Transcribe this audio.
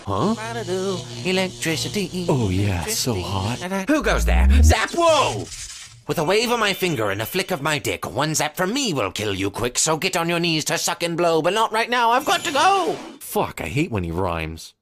Huh? Electricity. Oh yeah, so hot. Who goes there? Zap! Whoa! With a wave of my finger and a flick of my dick, one zap from me will kill you quick, so get on your knees to suck and blow, but not right now, I've got to go! Fuck, I hate when he rhymes.